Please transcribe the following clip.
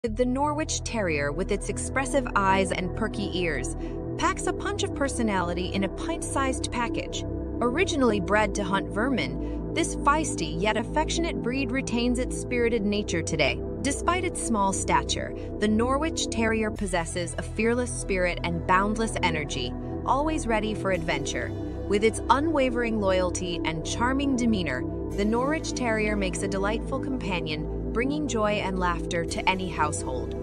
The Norwich Terrier, with its expressive eyes and perky ears, packs a punch of personality in a pint-sized package. Originally bred to hunt vermin, this feisty yet affectionate breed retains its spirited nature today. Despite its small stature, the Norwich Terrier possesses a fearless spirit and boundless energy, always ready for adventure. With its unwavering loyalty and charming demeanor, the Norwich Terrier makes a delightful companion, bringing joy and laughter to any household.